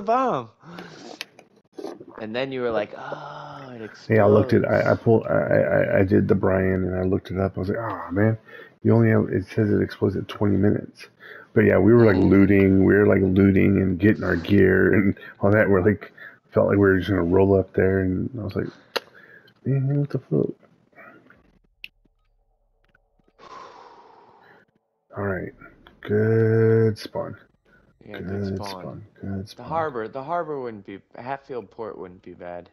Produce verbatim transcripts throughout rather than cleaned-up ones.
bomb. And then you were like, oh, it explodes. Yeah, I looked at. I, I pulled. I, I I did the Brian, and I looked it up. I was like, oh man, you only have. It says it explodes at twenty minutes. But yeah, we were like Mm. looting. We were like looting and getting our gear and all that. We're like, felt like we were just gonna roll up there, and I was like, man, what the fuck? All right, good spawn. Yeah, good, good spawn. spawn. Good spawn. The harbor, the harbor wouldn't be. Hatfield Port wouldn't be bad.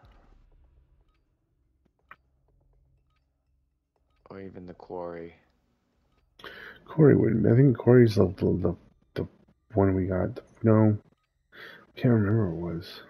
Or even the quarry. Corey wouldn't. I think Corey's the the the one we got. No, can't remember what it was.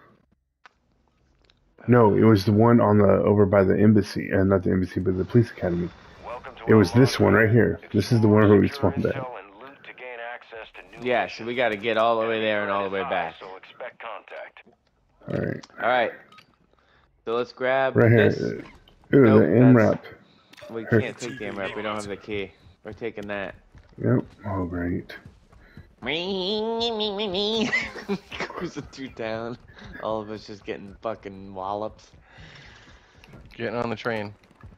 No, it was the one on the over by the embassy, and uh, not the embassy, but the police academy. It was this one right here. This is the one where we spawned at. Yeah, so we got to get all the way there and all the way back. All right. All right. So let's grab right this. here. Ooh, nope, the M RAP. We can't take the M RAP. We don't have the key. We're taking that. Yep. Oh, great. Cruising through town. All of us just getting fucking wallops. Getting on the train.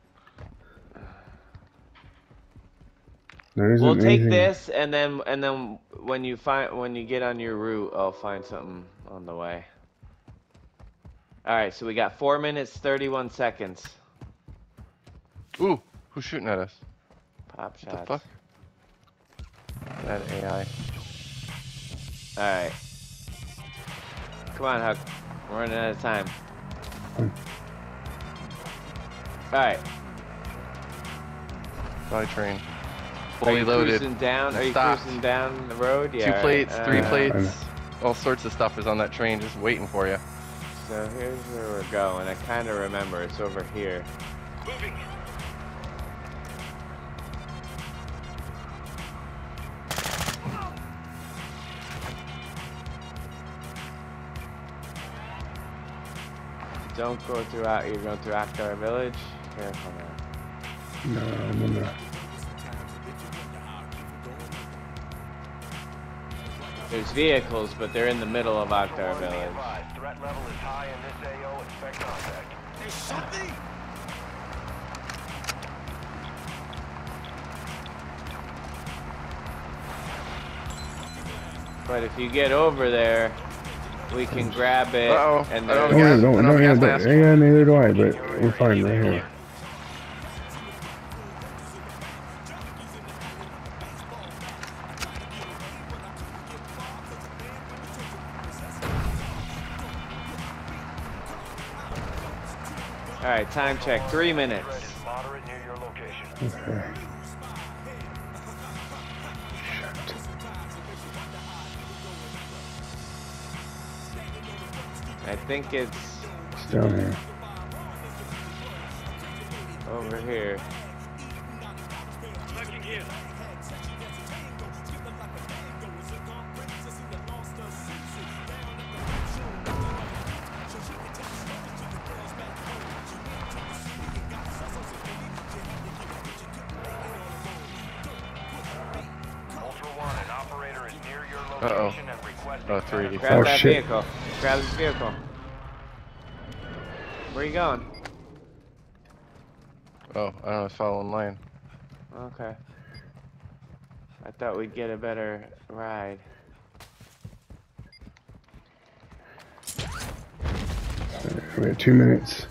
We'll take anything. this, and then and then when you find when you get on your route, I'll find something on the way. All right, so we got four minutes thirty-one seconds. Ooh, who's shooting at us? Pop shots. What the fuck? That A I. All right. Come on, Huck. We're running out of time. All right. By train. Are Fully you loaded. cruising down? Are you Stopped. cruising down the road? Yeah. Two plates, right. three uh, plates. All sorts of stuff is on that train just waiting for you. So here's where we're going. I kind of remember. It's over here. Moving. Don't go through out. You're going through Akhtar Village. Careful now. No, I'm gonna. There's vehicles, but they're in the middle of Akhtar Village. Threat level is high in this A O. Expect contact. There's something. But if you get over there, we can grab it. Uh-oh. And I don't Oh, gas- no, no, I no, don't yeah, gas but, mask. yeah, neither do I, but we're fine right here. All right, time check. Three minutes. Moderate near your location. Okay. I think it's It's down here. over here. Uh-oh. Oh, three eighty-four. Grab Oh, that shit. vehicle. Grab this vehicle. Where you going? Oh, I don't know, it's following line. Okay. I thought we'd get a better ride. We have two minutes.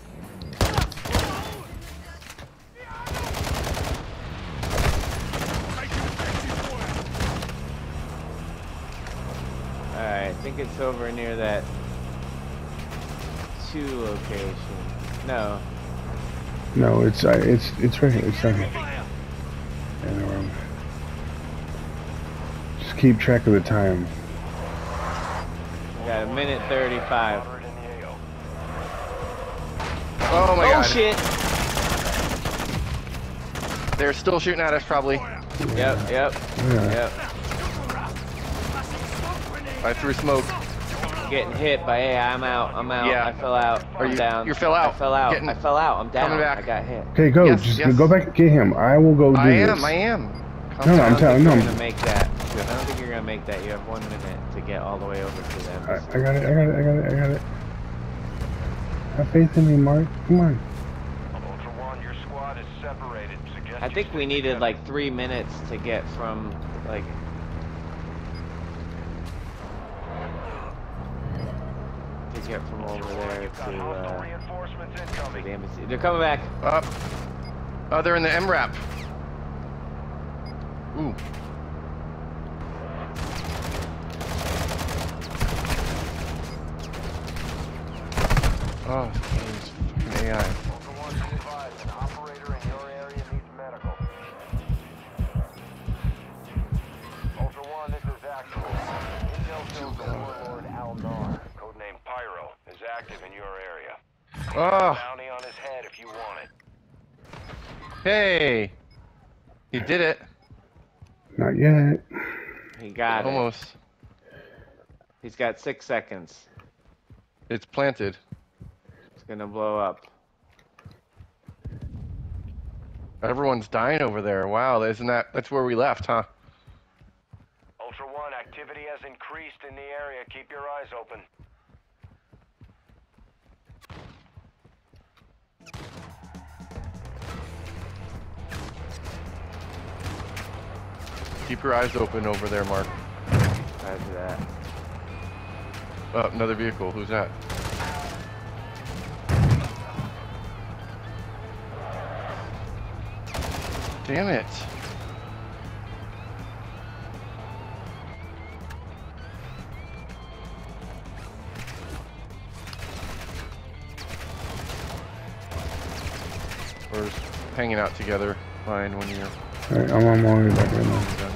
Alright, I think it's over near that two location. No. No, it's uh, it's it's right here. It's down here. And we're on. Just keep track of the time. We got a minute thirty-five. Oh my oh, god. shit! They're still shooting at us, probably. Yep, yep, Yeah. yep. I threw smoke. Getting hit by A I. I'm out. I'm out. Yeah. I fell out. Are I'm you- down. you fell out. I fell out. Getting- I fell out. I'm down. coming back. I got hit. Okay, go. Yes, Just yes. go back and get him. I will go do I this. am, I am. Come No, no, I I'm don't telling think no. you're gonna make that. I don't think you're gonna make that. You have one minute to get all the way over to them. I, I got it, I got it, I got it, I got it. Have faith in me, Mark. Come on. Ultra One, your squad is separated. Suggest I you think we stick needed together. like three minutes to get from like. To get from over Ultra One, there you've got to hostile uh, reinforcements the incoming. embassy. They're coming back. Up. Oh, they're in the M RAP. Ooh. Oh, these fucking A I. Ultra One, be advised, an operator in your area needs medical. Ultra One, this is actual. Intel shows the warlord Al-Nar, codename Pyro, is active in your area. Oh, Bounty on his head if you want it. hey. He did it. Not yet. He got it. Almost. He's got six seconds. It's planted. It's gonna blow up. Everyone's dying over there. Wow, isn't that, that's where we left, huh? Ultra One, activity has increased in the area. Keep your eyes open. Keep your eyes open over there, Mark. Roger that. Oh, another vehicle. Who's that? Damn it. We're just hanging out together. Fine when you're Alright, I'm on my way back right now. done.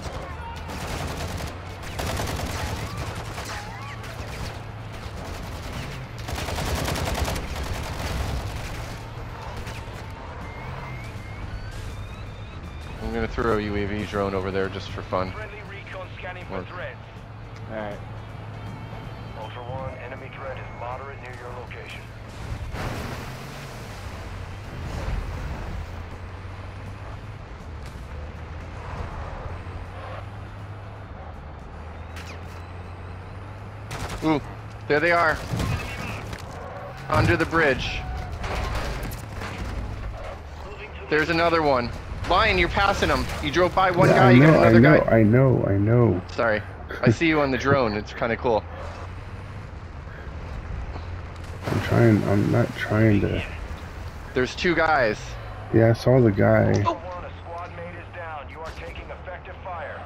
I'm gonna throw a U A V drone over there just for fun. Friendly recon scanning for Mark. threats. Alright. Ultra One, enemy threat is moderate near your location. Ooh, there they are. Under the bridge. There's another one. Lion, you're passing them. You drove by one Yeah, guy, I you know, got I another know, guy. I know, I know. Sorry. I see you on the drone. It's kind of cool. I'm trying, I'm not trying to. There's two guys. Yeah, I saw the guy. Ultra One, a squad mate is down. You are taking effective fire.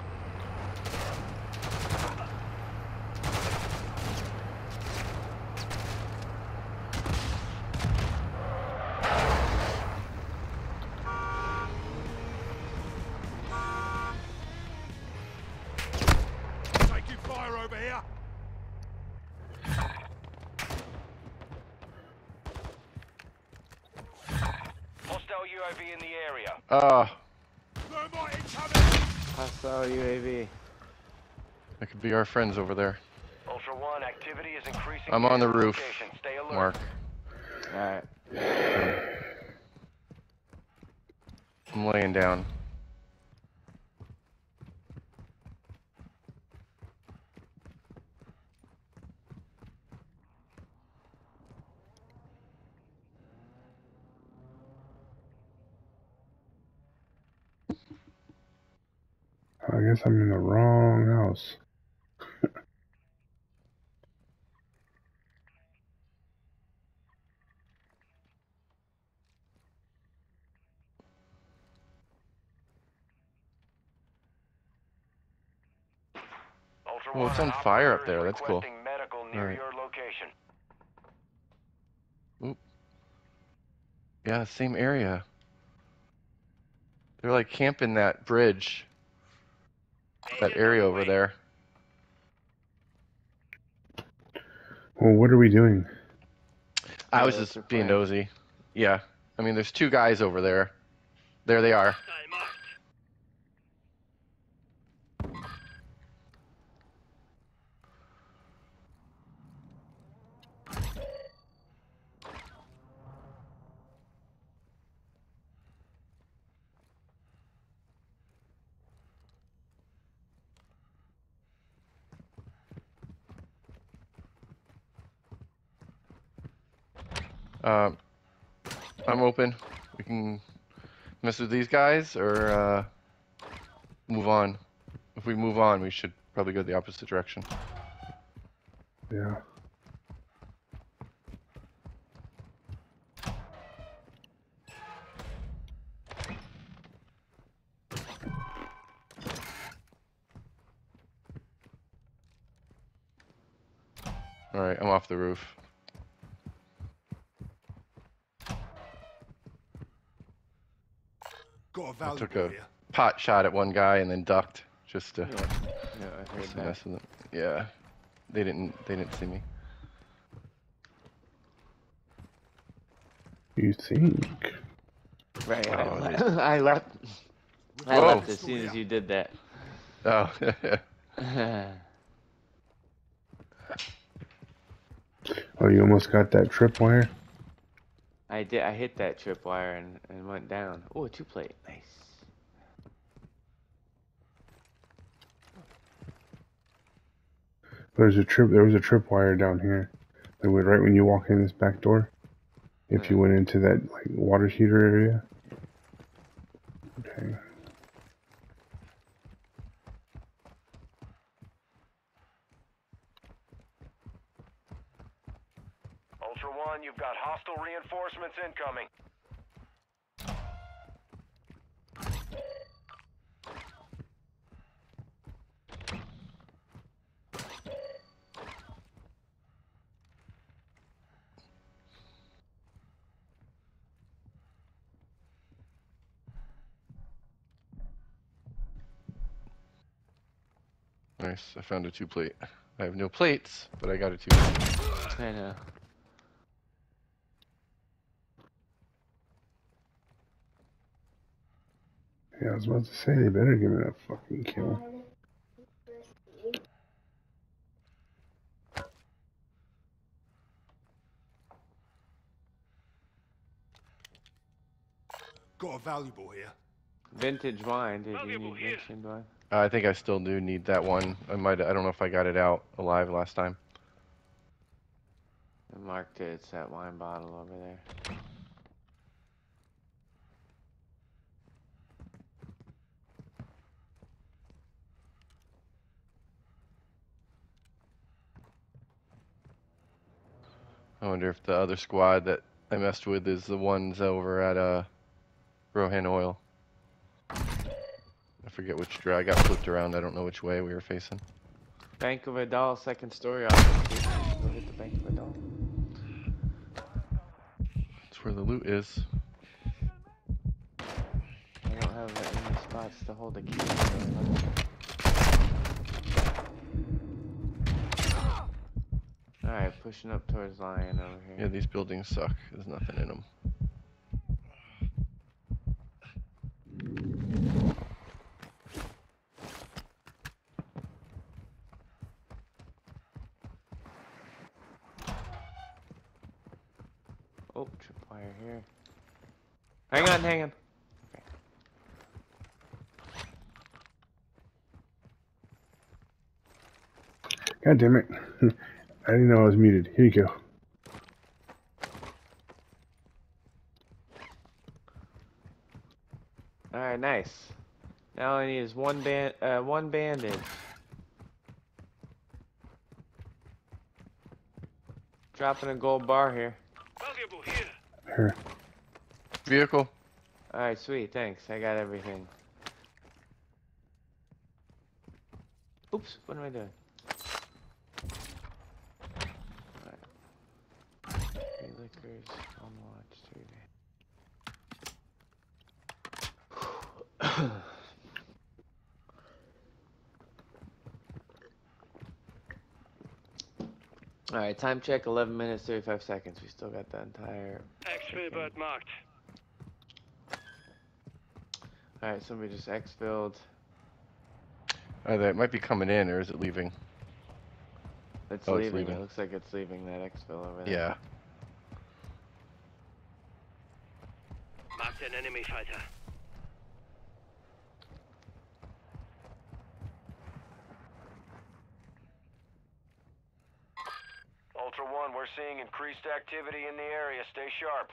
Taking fire over here. Hostile U A V in the area. Uh, Thermite incoming. Hostile U A V. that could be our friends over there. Ultra One, activity is increasing. I'm near on the your roof, location. Stay alert. Mark. Alright. I'm laying down. I guess I'm in the wrong house. Ultra Well, One, it's an on fire up operator there. is That's cool. requesting medical near Alright. your location. Yeah, same area. They're like camping that bridge. That area over there. Well, what are we doing? I Yeah, was that's just their being plan. nosy. Yeah. I mean, there's two guys over there. There they are. Um, I'm open. We can mess with these guys or uh, move on. If we move on, we should probably go the opposite direction. Yeah. All right, I'm off the roof. Got a I took valuable a here. pot shot at one guy and then ducked just to, Yeah, yeah, I heard just to that. mess with them. Yeah, they didn't they didn't see me. You think? Right, I, Oh, le- it is. I left. I Whoa. left as soon as you did that. Oh, Oh, you almost got that tripwire? I did. I hit that tripwire and and went down. Oh, a two plate. Nice. There's a trip. There was a tripwire down here. That went right when you walk in this back door. If you Yeah. went into that like water heater area. Okay. Ultra One, you've got hostile reinforcements incoming. nice. I found a two plate. I have no plates, but I got a two plate. I know. Yeah, I was about to say they better give me that fucking kill. Got a valuable here. Vintage wine. Did you need vintage wine? Uh, I think I still do need that one. I might. I don't know if I got it out alive last time. I marked it. It's that wine bottle over there. I wonder if the other squad that I messed with is the ones over at uh, Rohan Oil. I forget which door. I got flipped around. I don't know which way we were facing. Bank of a doll, second story office. Go hit the Bank of a doll. That's where the loot is. I don't have any spots to hold a key. Alright, pushing up towards Lion over here. Yeah, these buildings suck. There's nothing in them. Oh, tripwire here. Hang on, hang on. Okay. God damn it. I didn't know I was muted. Here you go. Alright, nice. Now all I need is one band, uh, one bandage. Dropping a gold bar here. Valuable here. Here. Vehicle. Alright, sweet, thanks. I got everything. Oops, what am I doing? Alright. Three liquors, on watch, three days. Alright, time check, eleven minutes, thirty-five seconds. We still got the entire... Exfil bird marked. Alright, somebody just exfilled. Either it might be coming in or is it leaving? It's Oh, it's leaving. leaving. It looks like it's leaving that exfil over there. Yeah. Marked an enemy fighter. Ultra One, we're seeing increased activity in the area. Stay sharp.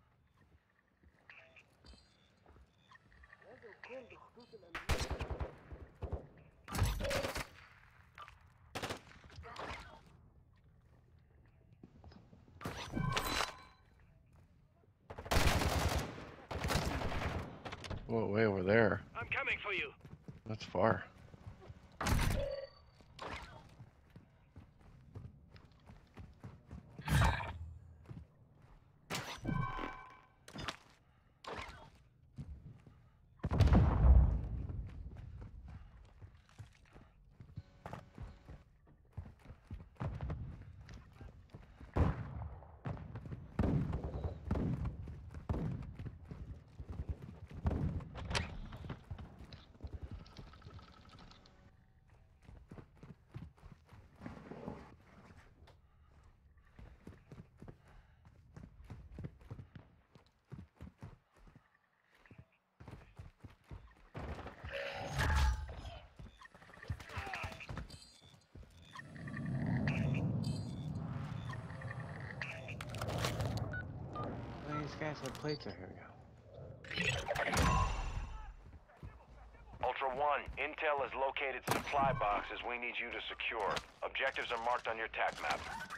Whoa, way over there. I'm coming for you. That's far. These guys have plates. Here we go. Ultra One, intel has located supply boxes we need you to secure. Objectives are marked on your tac map.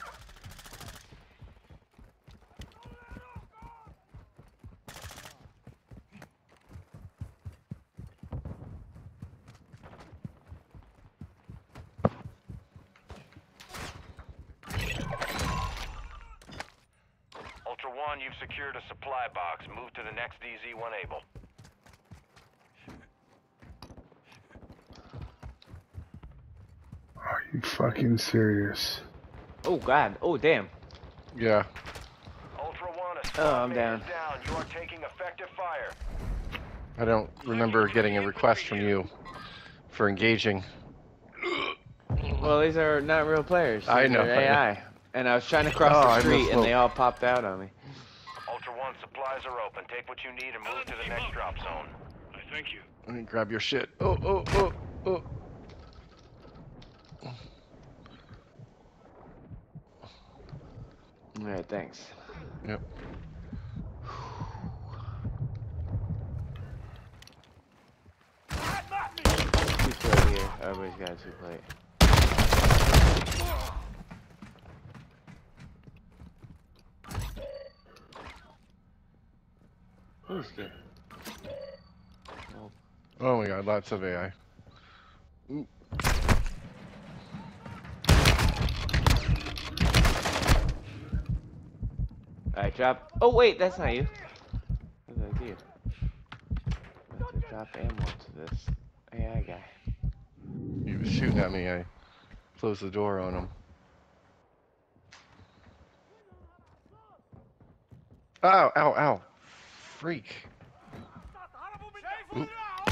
Ultra One, you've secured a supply box. Move to the next D Z one able. Are you fucking serious? Oh God. Oh damn. Yeah. Ultra One, a Oh, squad I'm mate down. is down. You are taking effective fire. I don't remember getting a request from you for engaging. Well, these are not real players. These I know, are I A I. And I was trying to cross Oh, the I street, missed and they smoke. all popped out on me. Ultra One, supplies are open. Take what you need and move to the next drop zone. I thank you. Let me grab your shit. Oh, oh, oh, oh. All right, thanks. Yep. Two plate here. Everybody's got a two plate. Who's good? Oh, Oh my god, lots of A I. Alright, drop. Oh, wait, that's not you. What did I do? I have to drop ammo to this A I guy. He was shooting at me. I closed the door on him. Ow, ow, ow. Freak. Oop.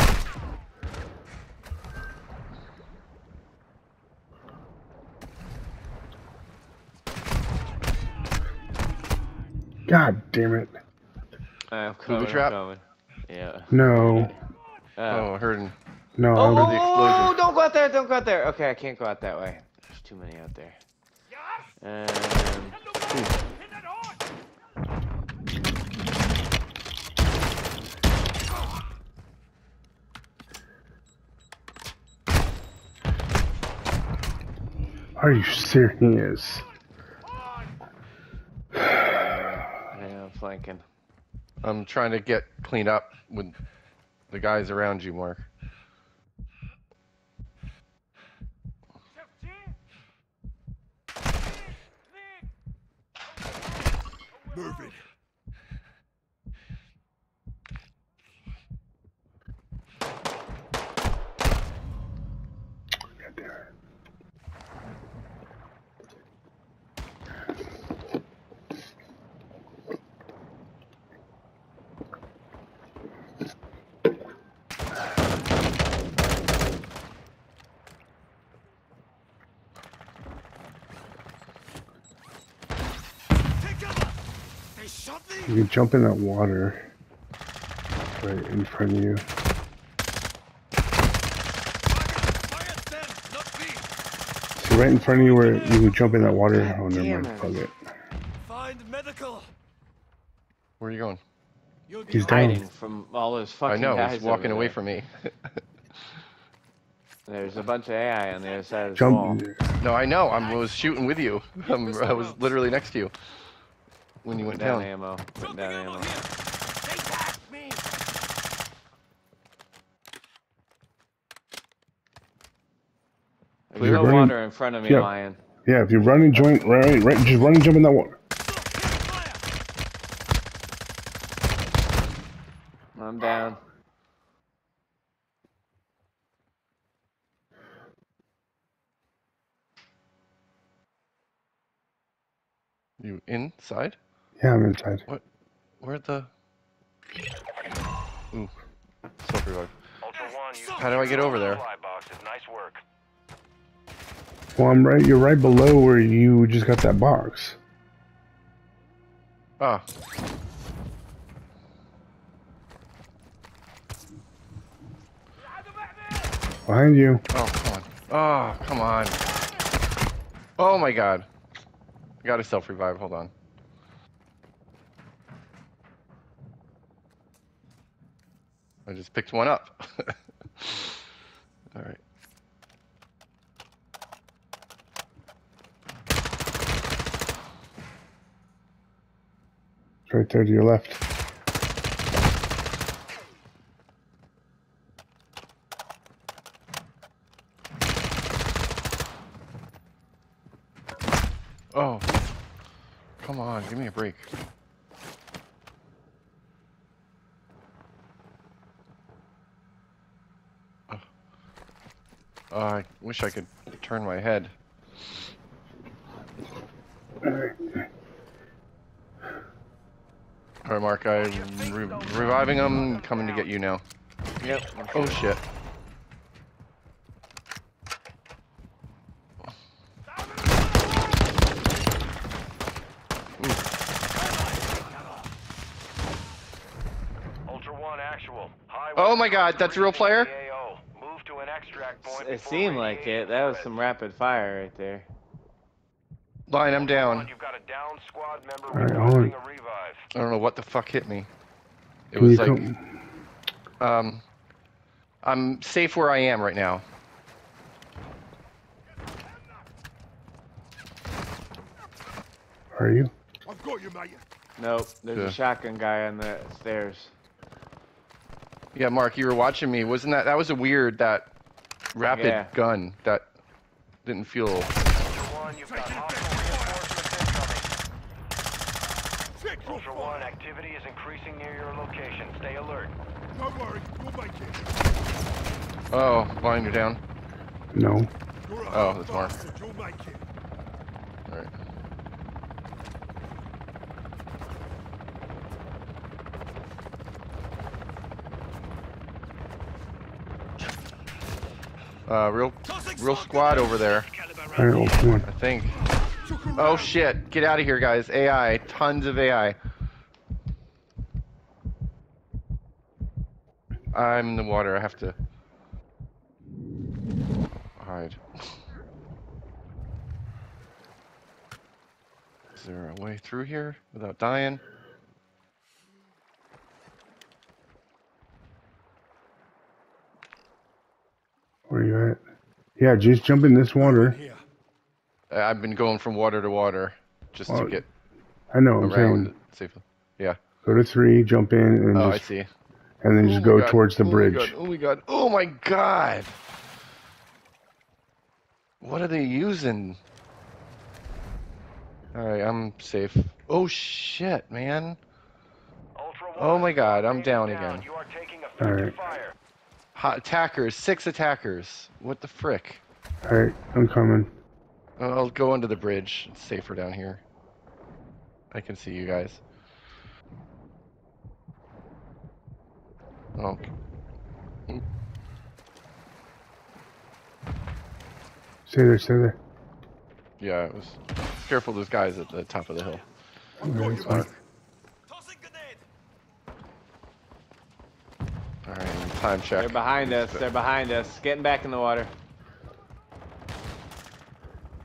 God damn it. I'm coming, I'm trap? coming. Yeah. No. Uh, Oh, I heard him. No, oh, I oh, was, the oh, explosion. don't go out there, don't go out there. Okay, I can't go out that way. There's too many out there. Um, are you serious? yeah, I'm flanking. I'm trying to get cleaned up with the guys around you, Mark. Move it. God damn it. Take cover. They shot me. You can jump in that water right in front of you. Fire them, not me. See, right in front of you where you can jump in that water. Oh, never damn mind. it. Fuck it. Find medical. Where are you going? You'll He's do down. Hiding from all those fucking I know, guys he's walking over away there. from me. There's a bunch of A I on the other side of this Jump. wall. No, I know, I was shooting with you. I'm, I was literally next to you when you went Down down. ammo. Put Dropping down ammo ammo. here. They tagged me. There's You're no running- water in front of me, yeah. Lion. Yeah, if you run and join, right, right, just run and jump in that water. I'm down. You inside? Yeah, I'm inside. Where'd the... Ooh, self-revive. Ultra One, you How do I get over there? supply boxes. Nice work. Well, I'm right. You're right below where you just got that box. Ah. Behind you. Oh, come on. Oh, come on. Oh my god. I got a self-revive, hold on. I just picked one up. Alright. It's right there to your left. Oh. Come on, give me a break. Oh. Oh, I wish I could turn my head. Alright. Alright, Mark, I'm re reviving them, coming to get you now. Yep. Oh shit. Ultra One, actual. Highway Oh my god, that's a real player? A O. Move to an extract point. It before seemed like radiation it. That was spreads. some rapid fire right there. Line, I'm Ultra down. One, you've got a down squad member All right, requesting hold a revive. I don't know what the fuck hit me. It Can was you like, come? um, I'm safe where I am right now. Are you? I've got you, mate. Nope. There's Yeah. a shotgun guy on the stairs. Yeah, Mark, you were watching me. Wasn't that, that was a weird, that rapid Yeah. gun that didn't feel, Ultra One, you've got hostile reinforcements incoming. Check your Ultra fire. One, activity is increasing near your location. Stay alert. Don't worry, you'll make it. oh, Line, you're down. No. You're a Oh, hard that's Mark. bastard, you'll make it. Alright. Uh, real, real squad over there, All right, well, come on. I think. Oh shit, get out of here, guys. A I, tons of A I. I'm in the water, I have to hide. Is there a way through here without dying? Where are you at? Yeah, just jump in this water. Here. Uh, I've been going from water to water just Oh, to get I know. I'm around saying safely. Yeah. go to three, jump in, and Oh, I just see. and then Oh just my go God. towards the Oh my bridge. God. Oh my god. Oh my god. What are they using? Alright, I'm safe. Oh shit, man. Ultra One, Oh my god, I'm man down down. again. You are taking effective Alright. fire. Hot attackers, six attackers. What the frick? All right, I'm coming. Oh, I'll go under the bridge. It's safer down here. I can see you guys. Oh. Stay there, stay there. Yeah, it was. Careful, there's guys at the top of the hill. I've got you, Sorry. mate. Tossing grenade. Alright, time check. They're behind us. They're behind us. Getting back in the water.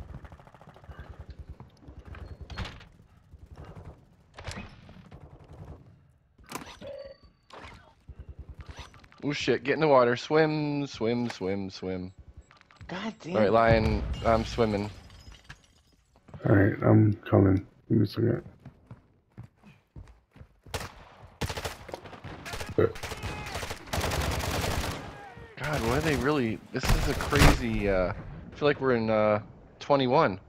Oh shit, get in the water. Swim, swim, swim, swim. God damn Alright, it. Lion, I'm swimming. Alright, I'm coming. Give me a second. God, what are they really... This is a crazy, uh... I feel like we're in, uh, twenty-one.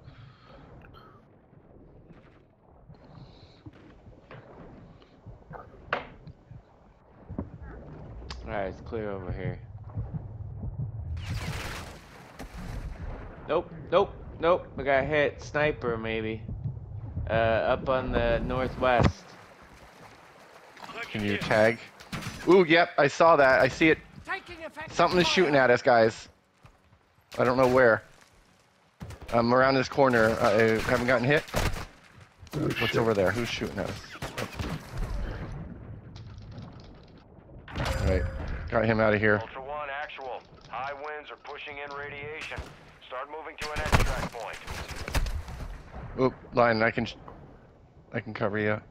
Alright, it's clear over here. Nope, nope, nope. I got hit. Sniper, maybe. Uh, up on the northwest. Can you tag? Ooh, yep, I saw that. I see it. Something is shooting at us, guys. I don't know where. I'm around this corner. I haven't gotten hit. Oh, What's shit. over there? Who's shooting at us? Alright, got him out of here. Ultra One, actual. High winds are pushing in radiation. Start moving to an extract point. Oop, Lion, I can... I can cover you.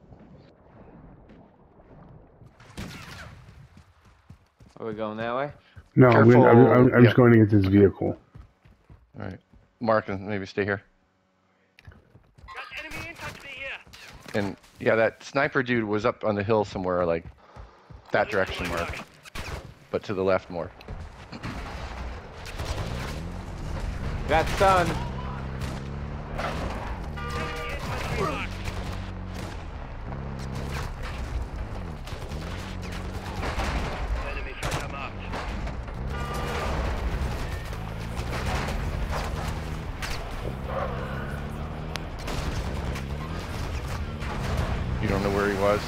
Are we going that way? No, I'm, gonna, I'm, I'm, I'm Yeah. just going to get this vehicle. Alright. Mark, and maybe stay here. Got enemy infantry here. And, yeah, that sniper dude was up on the hill somewhere, like, that direction, Mark. But to the left more. Got stun. Enemy fighter marked. You don't know where he was?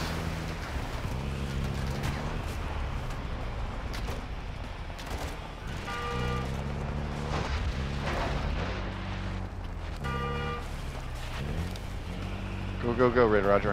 Go, go, go, Red Roger.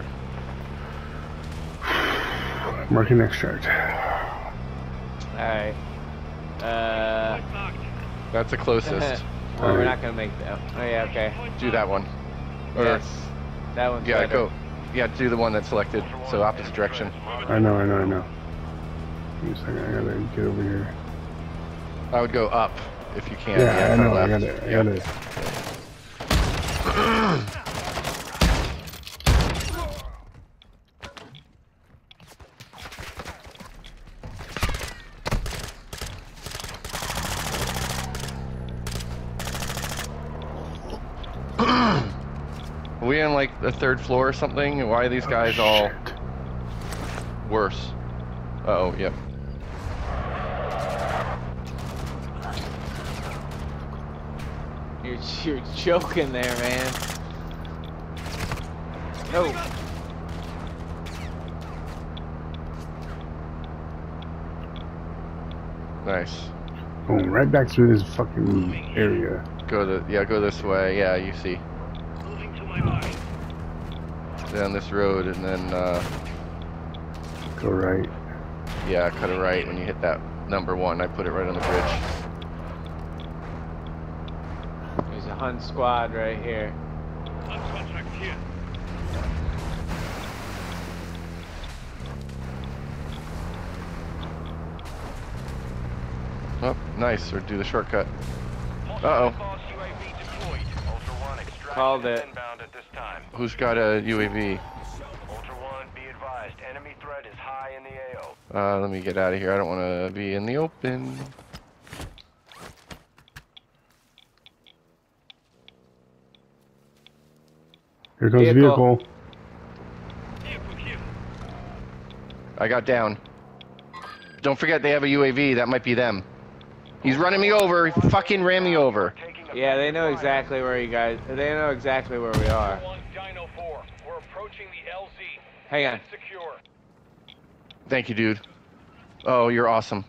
Marking extract. Alright. Uh, Marked. That's the closest. well, we're not gonna make that. Oh yeah, okay. Do that one. Or, Yes. That one's yeah, better. go. Yeah, do the one that's selected, so opposite direction. I know, I know, I know. Give me a second, I gotta get over here. I would go up if you can. Yeah, I kinda know, I left. gotta, I Yeah. gotta. Are we on like the third floor or something? Why are these guys all Shit. worse? Uh oh, yep. You're, you're joking there, man. No. Nice. Going right back through this fucking area. Go the yeah, go this way. Yeah, you see. Moving to my mark. Down this road and then uh Go right. yeah, cut it right when you hit that number one. I put it right on the bridge. There's a hunt squad right here. On contract here. Oh, nice, or do the shortcut. Hostile Uh-oh. boss U A V deployed. Ultra One, extraction Called is it. inbound at this time. Who's got a U A V? Ultra One, be advised, enemy threat is high in the A O. Uh, let me get out of here. I don't want to be in the open. Here comes the Vehicle. vehicle. Vehicle here. I got down. Don't forget they have a U A V. That might be them. He's running me over. He fucking ran me over. Taking Yeah, they know effective fire. exactly where you guys. They know exactly where we are. One Dino four. We're approaching the L Z. Hang on. Secure. Thank you, dude. Oh, you're awesome.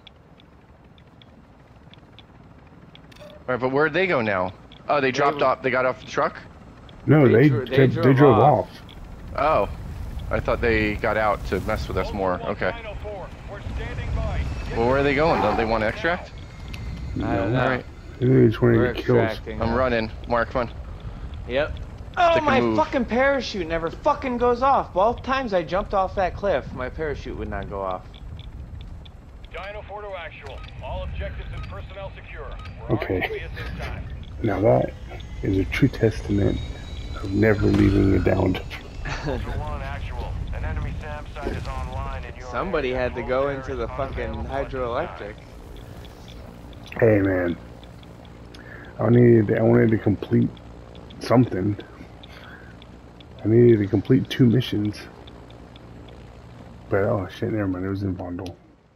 Alright, but where'd they go now? Oh, they dropped were- off. They got off the truck? No, They they dro- they they, drove they drove off. off. Oh. I thought they got out to mess with us more. Okay. Dino four. We're standing by. Well, where are they going? Don't they want to extract? I don't know. Alright. They just want We're to get kills. extracting. I'm now. running. Mark, come on. Yep. Oh, Take a my move. fucking parachute never fucking goes off. Both times I jumped off that cliff, my parachute would not go off. Dino four to actual. All objectives and personnel secure. We're Okay. R T B at this time. Now that is a true testament of never leaving a downed. Ultra One actual. An enemy SAM site is online in your Somebody area. had to Move go there into is the fucking unavailable at this hydroelectric. time. Hey man, I needed I wanted to complete something. I needed to complete two missions. But oh shit, never mind. It was in Vondel.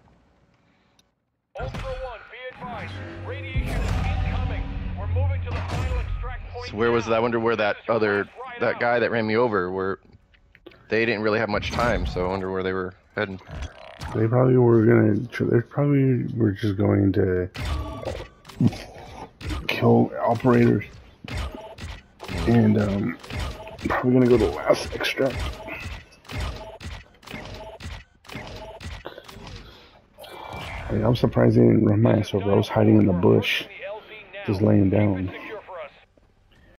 Ultra One, be advised. Radiation is incoming. We're moving to the final extract point. So where was now. I wonder where that This is your other last ride that out. guy that ran me over where they didn't really have much time, so I wonder where they were heading. They probably were gonna. They probably were just going to kill operators, and um, probably gonna go to the last extract. I mean, I'm surprised they didn't run my ass over. I was hiding in the bush, just laying down.